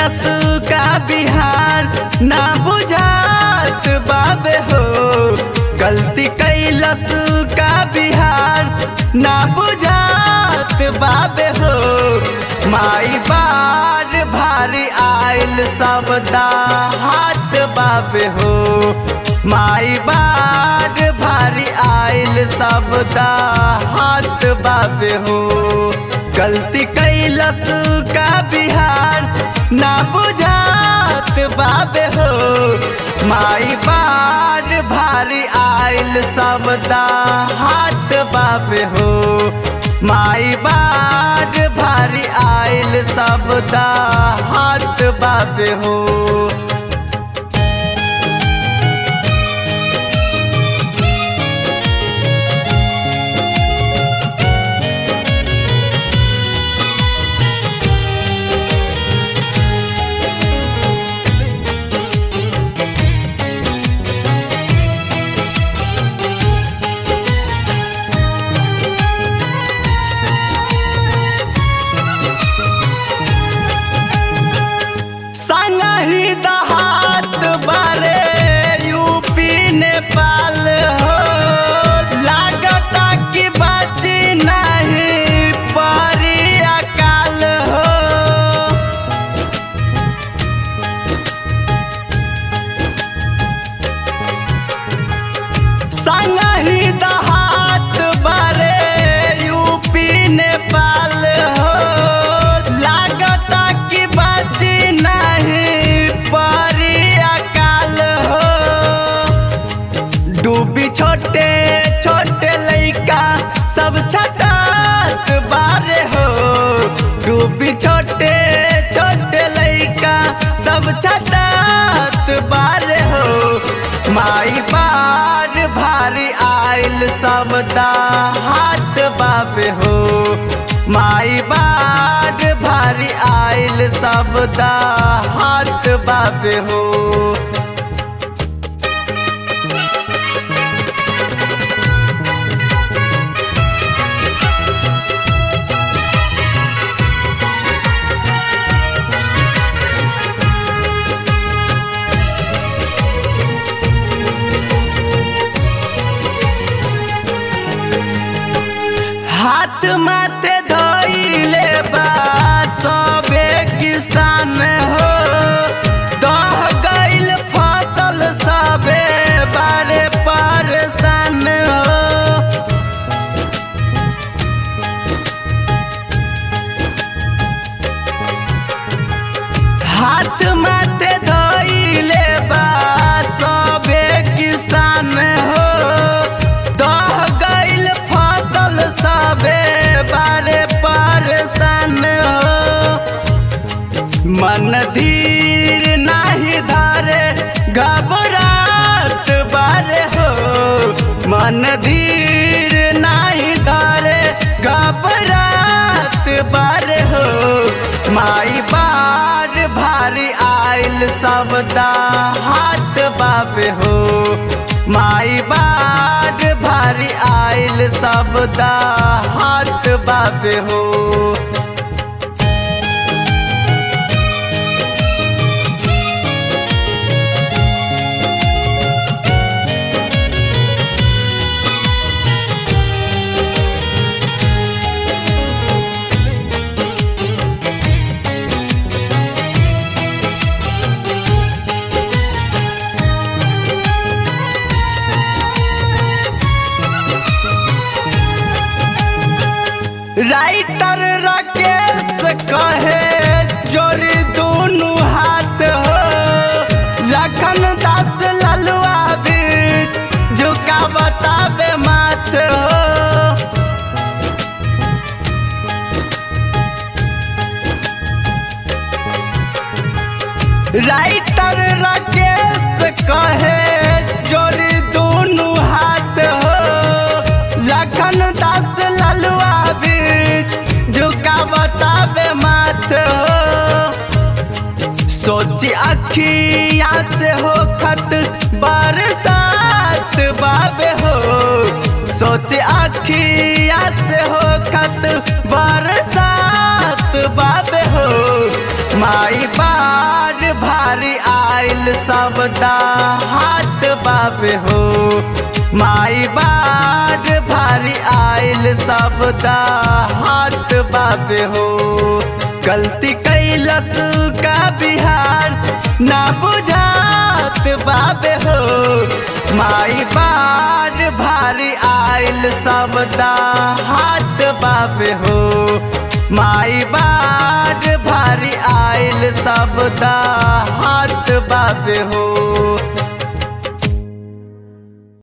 कैलस का बिहार ना बुझात बाबे हो। गलती कैलस का बिहार ना बुझात बाबे हो। माई बार भारी आइल सब हाथ बाबे हो। माई बार भारी आइल सब हाथ बाबे हो। गलती कैलस का बिहार ना बुझात बाबे हो। माई बार भारी आइल सब हाथ बाबे हो। माई बार भारी आइल सब हाथ बाबे हो। दहात बारे यूपी नेपाल हो। लागता कि बाची नहीं परी अकाल हो। संगही दहात बारे यूपी नेपाल हो। लागता कि बाची नहीं डूबी छोटे छोटे लइका सब छठात बारे हो। डूबी छोटे छोटे लइका सब छठात बारे हो। माई बार भारी आइल सब हाथ बाबे हो। माई बार भारी आइल सब हाथ बाबे हो। हाथ माथे धोइले बा सबे किसान हो। दह गइल फसल सबे बारे परेशान हो। हाथ माथे धोइले बा सबे किसान हो। दह गइल फसल सबे बारे परेशान हो। मन धीर नाही धारे घबरात बारे हो। मन धीर नाही धारे घबरात बारे हो। माई बार भारी आइल सब हाथ बाबे हो। माई बार भारी आइल सब हाथ बाबे हो। राइटर राकेश कहे जोड़ी दोनों हाथ हो। लखन दास ललुआ भी झुका बताबे माथ हो। राइटर राकेश कहे जोड़ी दोनों हाथ हो। लखन दास ललुआ भी झुका बताबे माथ हो। सोची अखिया से हो खत बरसात बाबे हो। सोची अखिया से हो खत बरसात बाबे हो। माई बार भारी आइल सबदा हाथ बाबे हो। माई बार भारी आइल सबदा हाथ बाबे हो। गलती कैलस का बिहार ना बुझात बाबे हो। माई बार भारी आइल सबदा हाथ बाबे हो। माई बार भारी आइल सबदा हाथ बाबे हो।